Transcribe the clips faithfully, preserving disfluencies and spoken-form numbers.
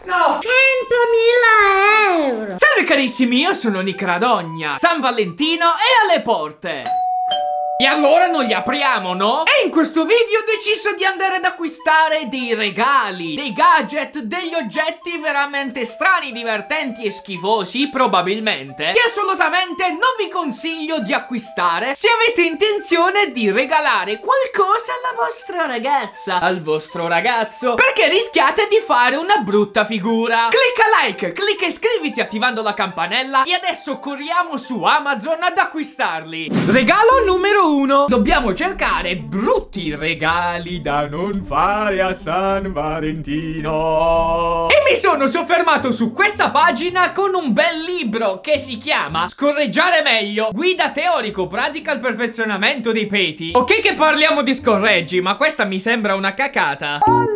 No! centomila euro! Salve carissimi, io sono Nick Radogna. San Valentino è alle porte. E allora non li apriamo, no? E in questo video ho deciso di andare ad acquistare dei regali, dei gadget, degli oggetti veramente strani, divertenti e schifosi, probabilmente, che assolutamente non vi consiglio di acquistare se avete intenzione di regalare qualcosa alla vostra ragazza, al vostro ragazzo, perché rischiate di fare una brutta figura. Clicca like, clicca iscriviti attivando la campanella e adesso corriamo su Amazon ad acquistarli. Regalo numero uno. Dobbiamo cercare brutti regali da non fare a San Valentino. E mi sono soffermato su questa pagina con un bel libro che si chiama Scorreggiare meglio, guida teorico-pratica al perfezionamento dei peti. Ok che parliamo di scorreggi, ma questa mi sembra una cacata.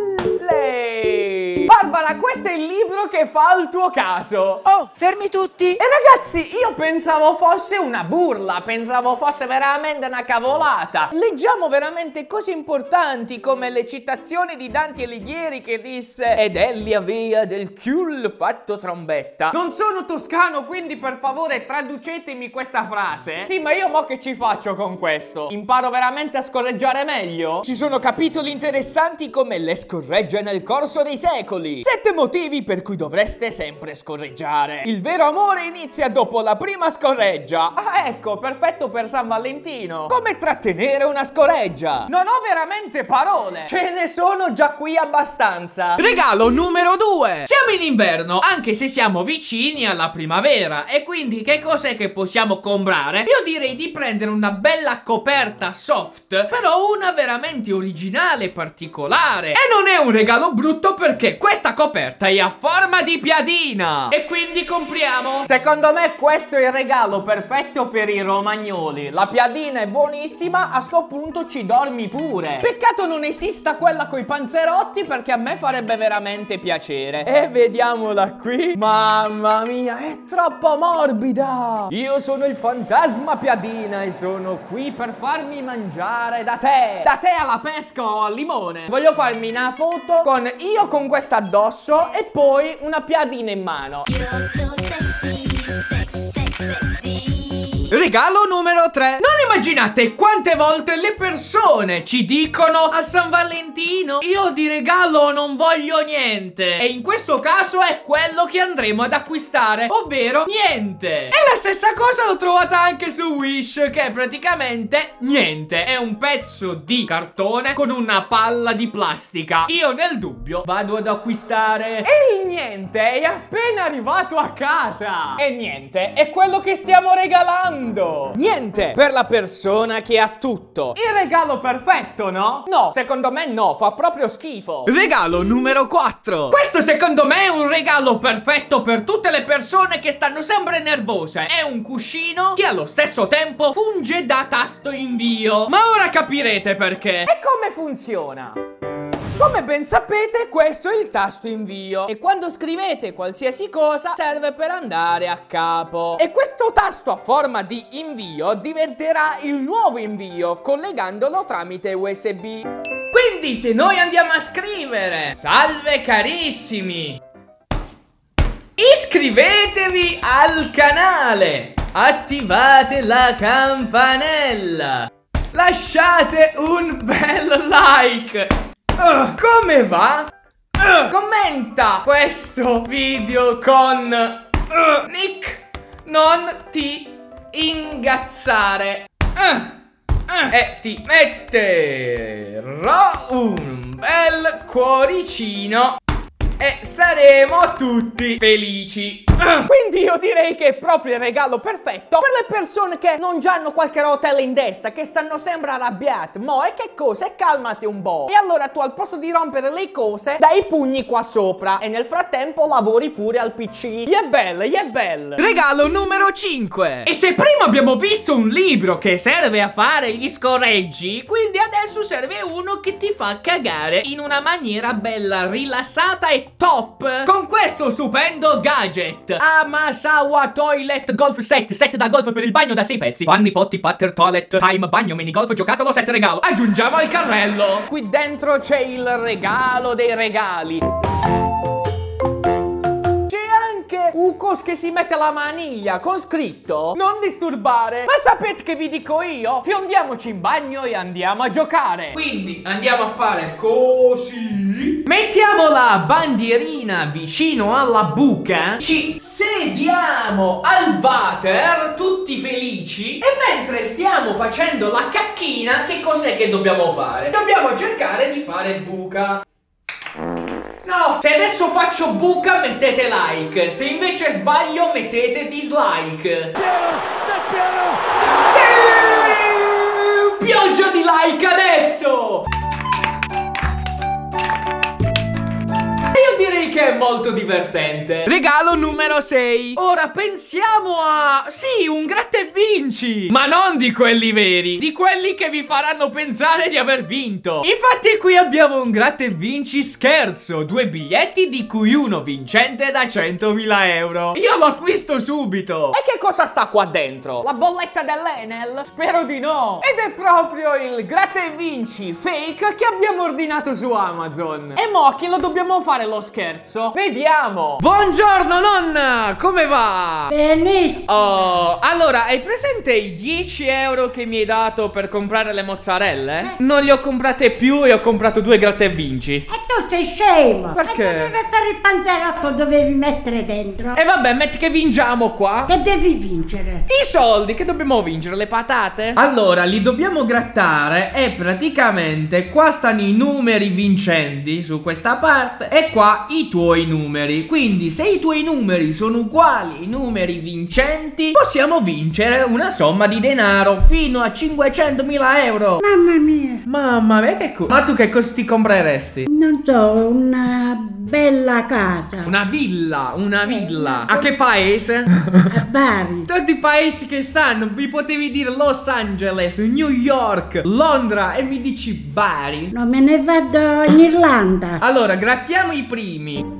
Barbara, questo è il libro che fa al tuo caso. Oh, fermi tutti. E ragazzi, io pensavo fosse una burla, pensavo fosse veramente una cavolata. Leggiamo veramente cose importanti come le citazioni di Dante Alighieri che disse: ed egli aveva del cul fatto trombetta. Non sono toscano, quindi per favore traducetemi questa frase. Sì, ma io mo che ci faccio con questo? Imparo veramente a scorreggiare meglio? Ci sono capitoli interessanti come le scorregge nel corso dei secoli, sette motivi per cui dovreste sempre scorreggiare, il vero amore inizia dopo la prima scorreggia. Ah, ecco, perfetto per San Valentino. Come trattenere una scorreggia? Non ho veramente parole, ce ne sono già qui abbastanza. Regalo numero due. Siamo in inverno, anche se siamo vicini alla primavera, e quindi che cos'è che possiamo comprare? Io direi di prendere una bella coperta soft, però una veramente originale e particolare. E non è un regalo brutto perché questa coperta è a forma di piadina, e quindi compriamo. Secondo me questo è il regalo perfetto per i romagnoli. La piadina è buonissima, a sto punto ci dormi pure. Peccato non esista quella coi panzerotti, perché a me farebbe veramente piacere. E vediamola qui. Mamma mia, è troppo morbida. Io sono il fantasma piadina e sono qui per farmi mangiare da te. Da te alla pesca o al limone. Voglio farmi una foto con io con questa addosso e poi una piadina in mano. Regalo numero tre. Non immaginate quante volte le persone ci dicono: a San Valentino io di regalo non voglio niente. E in questo caso è quello che andremo ad acquistare, ovvero niente. E la stessa cosa l'ho trovata anche su Wish, che è praticamente niente. È un pezzo di cartone con una palla di plastica. Io nel dubbio vado ad acquistare. E il niente è appena arrivato a casa. E niente è quello che stiamo regalando. Niente per la persona che ha tutto. Il regalo perfetto, no? No, secondo me no, fa proprio schifo. Regalo numero quattro. Questo secondo me è un regalo perfetto per tutte le persone che stanno sempre nervose. È un cuscino che allo stesso tempo funge da tasto invio. Ma ora capirete perché. E come funziona? Come ben sapete, questo è il tasto invio e quando scrivete qualsiasi cosa serve per andare a capo. E questo tasto a forma di invio diventerà il nuovo invio collegandolo tramite U S B. Quindi se noi andiamo a scrivere: salve carissimi, iscrivetevi al canale, attivate la campanella, lasciate un bel like. Uh, come va? Uh, commenta questo video con uh, Nick, non ti ingazzare. Uh, uh, e ti metterò un bel cuoricino e saremo tutti felici. Quindi io direi che è proprio il regalo perfetto per le persone che non già hanno qualche rotella in testa, che stanno sempre arrabbiate. Mo, e che cosa? E calmati un po'. E allora tu al posto di rompere le cose dai i pugni qua sopra e nel frattempo lavori pure al P C. Gli è bello, gli è bello. Regalo numero cinque. E se prima abbiamo visto un libro che serve a fare gli scorreggi, quindi adesso serve uno che ti fa cagare in una maniera bella rilassata e top con questo stupendo gadget. Amasawa Toilet Golf Set. Set da golf per il bagno da sei pezzi. Panni, potti, patter, toilet, time, bagno, mini golf, giocattolo, set regalo. Aggiungiamo al carrello. Qui dentro c'è il regalo dei regali. buco che si mette la maniglia con scritto non disturbare. Ma sapete che vi dico io? Fiondiamoci in bagno e andiamo a giocare. Quindi andiamo a fare così. Mettiamo la bandierina vicino alla buca. Ci sediamo al water tutti felici. E mentre stiamo facendo la cacchina, che cos'è che dobbiamo fare? Dobbiamo cercare di fare buca. No, se adesso faccio buca mettete like, se invece sbaglio mettete dislike. Piano, piano. Sì! Pioggia di like adesso! Io direi che è molto divertente. Regalo numero sei. Ora pensiamo a... sì, un gratta e vinci. Ma non di quelli veri, di quelli che vi faranno pensare di aver vinto. Infatti qui abbiamo un gratta e vinci scherzo. Due biglietti di cui uno vincente da centomila euro. Io lo acquisto subito. E che cosa sta qua dentro? La bolletta dell'Enel? Spero di no. Ed è proprio il gratta e vinci fake che abbiamo ordinato su Amazon. E mo' che lo dobbiamo fare lo scherzo? Vediamo. Buongiorno nonna, come va? Benissimo. Oh, allora, hai presente i dieci euro che mi hai dato per comprare le mozzarelle? Eh. Non li ho comprate più e ho comprato due gratta e vinci. E tu sei scemo. Perché? E dovevi fare il panzerotto, dovevi mettere dentro. E vabbè, metti che vinciamo qua. Che devi vincere? I soldi, che dobbiamo vincere? Le patate? Allora, li dobbiamo grattare e praticamente qua stanno i numeri vincenti su questa parte e qua i tuoi numeri. Quindi se i tuoi numeri sono uguali ai numeri vincenti, possiamo vincere una somma di denaro fino a cinquecentomila euro. Mamma mia. Mamma mia, che cosa? Ma tu che cosa ti compreresti? Non so, una bella casa. Una villa, una villa. A che paese? A Bari. Tutti i paesi che stanno, vi potevi dire Los Angeles, New York, Londra e mi dici Bari? No, me ne vado in Irlanda. Allora, grattiamo i primi.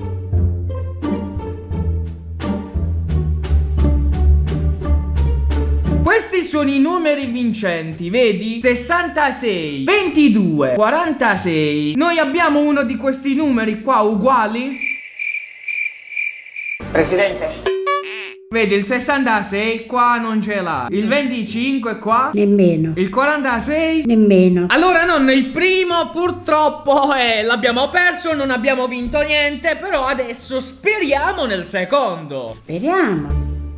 Questi sono i numeri vincenti, vedi? sessantasei, ventidue, quarantasei. Noi abbiamo uno di questi numeri qua uguali? Presidente. Vedi, il sessantasei qua non ce l'ha. Il venticinque qua? Nemmeno. Il quarantasei? Nemmeno. Allora nonno, il primo purtroppo eh, l'abbiamo perso, non abbiamo vinto niente. Però adesso speriamo nel secondo. Speriamo.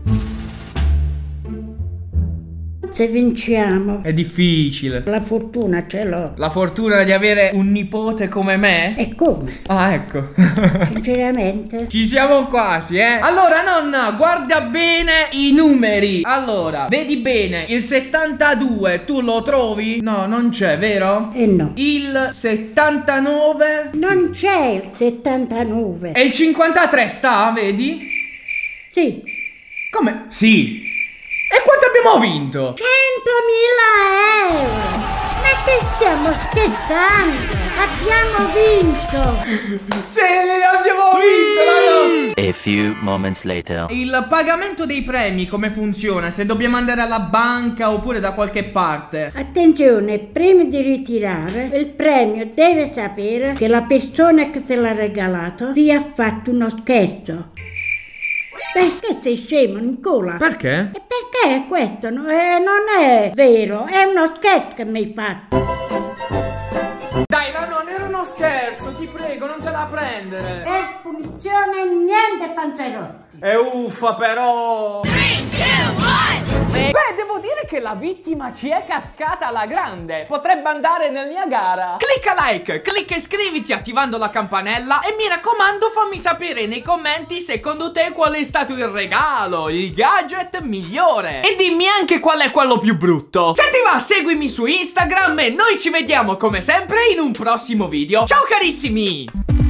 Se vinciamo, È difficile. la fortuna ce l'ho. La fortuna di avere un nipote come me? E come? Ah, ecco. Sinceramente? Ci siamo quasi, eh. Allora nonna, guarda bene i numeri. Allora, vedi bene, il settantadue tu lo trovi? No, non c'è, vero? E no. Il settantanove? Non c'è il settantanove. E il cinquantatré sta, vedi? Sì. Come? Sì. E quanto abbiamo vinto? centomila euro. Ma che stiamo scherzando? Abbiamo vinto. Sì, abbiamo vinto, A few moments later. Il pagamento dei premi come funziona? Se dobbiamo andare alla banca oppure da qualche parte? Attenzione, prima di ritirare, il premio deve sapere che la persona che te l'ha regalato ti ha fatto uno scherzo. Perché sei scemo, Nicola? Perché? E perché questo no, eh, non è vero, è uno scherzo che mi hai fatto. Dai, no, non era uno scherzo, ti prego, non te la prendere. Per punizione niente panzerotti. E uffa però. Beh, devo dire che la vittima ci è cascata alla grande. Potrebbe andare nella mia gara. Clicca like, clicca iscriviti attivando la campanella. E mi raccomando, fammi sapere nei commenti secondo te qual è stato il regalo, il gadget migliore. E dimmi anche qual è quello più brutto. Se ti va, seguimi su Instagram e noi ci vediamo come sempre in un prossimo video. Ciao carissimi.